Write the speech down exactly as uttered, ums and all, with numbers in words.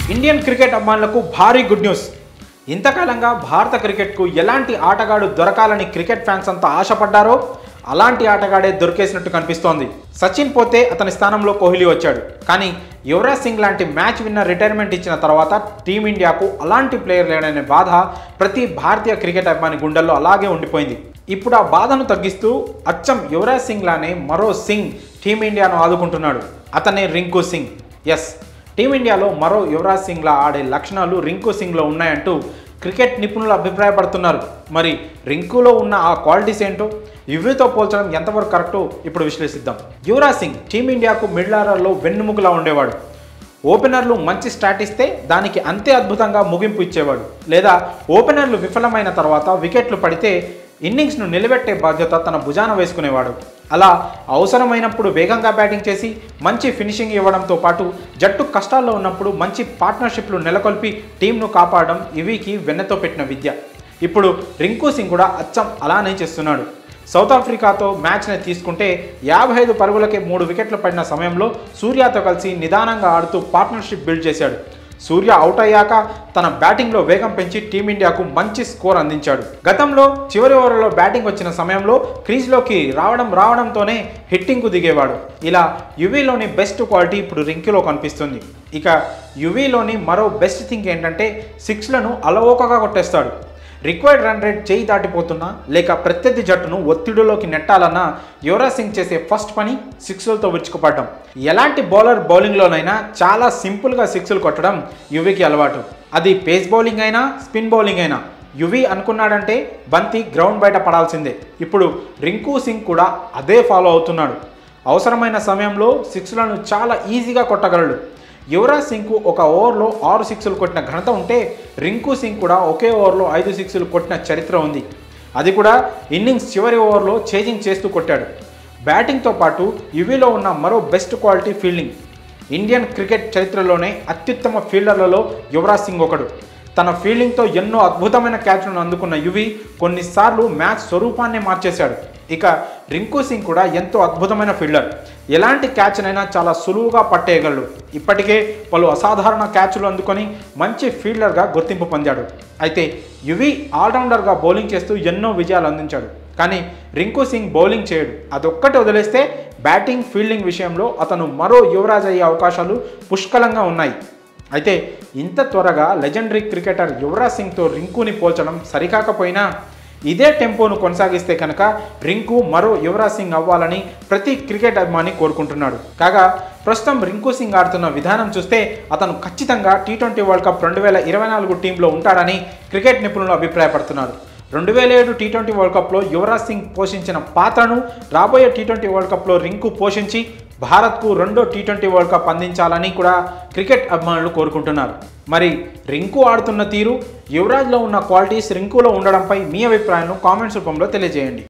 Indian cricket అభిమానులకు భారీ good news. ఇంతకాలంగా భారత క్రికెట్కు ఎలాంటి ఆటగాడు దొరకాలని క్రికెట్ ఫ్యాన్స్ అంతా ఆశపడ్డారో అలాంటి ఆటగాడే దొరికేసినట్టు కనిపిస్తోంది. సచిన్ పోతే అతని స్థానంలో కోహ్లీ వచ్చాడు. కానీ యువరాజ్ సింగ్ లాంటి మ్యాచ్ విన్నర్ రిటైర్మెంట్ ఇచ్చిన తర్వాత టీమిండియాకు అలాంటి ప్లేయర్ లేడనే బాధ ప్రతి భారతీయ క్రికెట్ అభిమాని గుండెల్లో అలాగే ఉండిపోయింది. ఇప్పుడు ఆ బాధను తగ్గిస్తూ అచ్చం యువరాజ్ సింగ్ లానే మరో సింగ్ టీమిండియాను ఆదుకుంటున్నాడు. అతనే రింకు సింగ్. ఎస్, టీమిండియాలో మరో యువరాజ్ సింగ్లా ఆడే లక్షణాలు రింకు సింగ్లో ఉన్నాయంటూ క్రికెట్ నిపుణులు అభిప్రాయపడుతున్నారు. మరి రింకులో ఉన్న ఆ క్వాలిటీస్ ఏంటో యువీతో పోల్చడం ఎంతవరకు కరెక్టో ఇప్పుడు విశ్లేషిద్దాం. యువరాజ్ సింగ్ టీమిండియాకు మిడిల్ ఆర్డర్లో వెన్నుముకలా ఉండేవాడు. ఓపెనర్లు మంచి స్టాట్ ఇస్తే దానికి అంతే అద్భుతంగా ముగింపు ఇచ్చేవాడు. లేదా ఓపెనర్లు విఫలమైన తర్వాత వికెట్లు పడితే ఇన్నింగ్స్ను నిలబెట్టే బాధ్యత తన భుజాన వేసుకునేవాడు. అలా అవసరమైనప్పుడు వేగంగా బ్యాటింగ్ చేసి మంచి ఫినిషింగ్ ఇవ్వడంతో పాటు జట్టు కష్టాల్లో ఉన్నప్పుడు మంచి పార్ట్నర్షిప్లు నెలకొల్పి టీంను కాపాడడం యువీకి వెన్నతో పెట్టిన విద్య. ఇప్పుడు రింకు సింగ్ కూడా అచ్చం అలానే చేస్తున్నాడు. సౌత్ ఆఫ్రికాతో మ్యాచ్ని తీసుకుంటే యాభై ఐదు పరుగులకే మూడు వికెట్లు పడిన సమయంలో సూర్యతో కలిసి నిదానంగా ఆడుతూ పార్ట్నర్షిప్ బిల్డ్ చేశాడు. సూర్య అవుట్ అయ్యాక తన బ్యాటింగ్లో వేగం పెంచి టీమిండియాకు మంచి స్కోర్ అందించాడు. గతంలో చివరి ఓవర్లో బ్యాటింగ్ వచ్చిన సమయంలో క్రీజ్లోకి రావడం రావడంతోనే హిట్టింగ్కు దిగేవాడు. ఇలా యువీలోని బెస్ట్ క్వాలిటీ ఇప్పుడు రింకులో కనిపిస్తుంది. ఇక యువీలోని మరో బెస్ట్ థింగ్ ఏంటంటే సిక్స్లను అలవోకగా కొట్టేస్తాడు. రిక్వైర్డ్ రన్ రేట్ చేయి దాటిపోతున్నా లేక ప్రత్యర్థి జట్టును ఒత్తిడిలోకి నెట్టాలన్నా యువరాజ్ సింగ్ చేసే ఫస్ట్ పని సిక్స్లతో విరుచుకుపడడం. ఎలాంటి బౌలర్ బౌలింగ్లోనైనా చాలా సింపుల్గా సిక్స్లు కొట్టడం యువీకి అలవాటు. అది పేస్ బౌలింగ్ అయినా స్పిన్ బౌలింగ్ అయినా యువీ అనుకున్నాడంటే బంతి గ్రౌండ్ బయట పడాల్సిందే. ఇప్పుడు రింకు సింగ్ కూడా అదే ఫాలో అవుతున్నాడు. అవసరమైన సమయంలో సిక్స్లను చాలా ఈజీగా కొట్టగలడు. యువరాజ్ సింగ్కు ఒక ఓవర్లో ఆరు సిక్స్లు కొట్టిన ఘనత ఉంటే రింకు సింగ్ కూడా ఒకే ఓవర్లో ఐదు సిక్స్లు కొట్టిన చరిత్ర ఉంది. అది కూడా ఇన్నింగ్స్ చివరి ఓవర్లో చేజింగ్ చేస్తూ కొట్టాడు. బ్యాటింగ్తో పాటు యువీలో ఉన్న మరో best quality fielding. Indian cricket చరిత్రలోనే అత్యుత్తమ ఫీల్డర్లలో యువరాజ్ సింగ్ ఒకడు. తన ఫీల్డింగ్తో ఎన్నో అద్భుతమైన క్యాచ్లను అందుకున్న యువీ కొన్నిసార్లు మ్యాచ్ స్వరూపాన్నే మార్చేశాడు. ఇక రింకు సింగ్ కూడా ఎంతో అద్భుతమైన ఫీల్డర్. ఎలాంటి క్యాచ్నైనా చాలా సులువుగా పట్టేయగలడు. ఇప్పటికే పలు అసాధారణ క్యాచ్లు అందుకొని మంచి ఫీల్డర్గా గుర్తింపు పొందాడు. అయితే యువీ ఆల్రౌండర్గా బౌలింగ్ చేస్తూ ఎన్నో విజయాలు అందించాడు. కానీ రింకు సింగ్ బౌలింగ్ చేయడు. అదొక్కటి వదిలేస్తే బ్యాటింగ్ ఫీల్డింగ్ విషయంలో అతను మరో యువరాజ్ అయ్యే అవకాశాలు పుష్కలంగా ఉన్నాయి. అయితే ఇంత త్వరగా లెజెండరీ క్రికెటర్ యువరాజ్ సింగ్తో రింకుని పోల్చడం సరికాకపోయినా ఇదే టెంపోను కొనసాగిస్తే కనుక రింకు మరో యువరాజ్ సింగ్ అవ్వాలని ప్రతి క్రికెట్ అభిమాని కోరుకుంటున్నాడు. కాగా ప్రస్తుతం రింకు సింగ్ ఆడుతున్న విధానం చూస్తే అతను ఖచ్చితంగా టీ ట్వంటీ వరల్డ్ కప్ రెండు వేల ఇరవై నాలుగు టీంలో ఉంటాడని క్రికెట్ నిపుణులు అభిప్రాయపడుతున్నారు. రెండు వేల ఏడు టీ ట్వంటీ వరల్డ్ కప్లో యువరాజ్ సింగ్ పోషించిన పాత్రను రాబోయే టీ ట్వంటీ వరల్డ్ కప్లో రింకు పోషించి భారత్కు రెండో టీ ట్వంటీ వరల్డ్ కప్ అందించాలని కూడా క్రికెట్ అభిమానులు కోరుకుంటున్నారు. మరి రింకు ఆడుతున్న తీరు, యువరాజ్లో ఉన్న క్వాలిటీస్ రింకులో ఉండడంపై మీ అభిప్రాయాలను కామెంట్స్ రూపంలో తెలియజేయండి.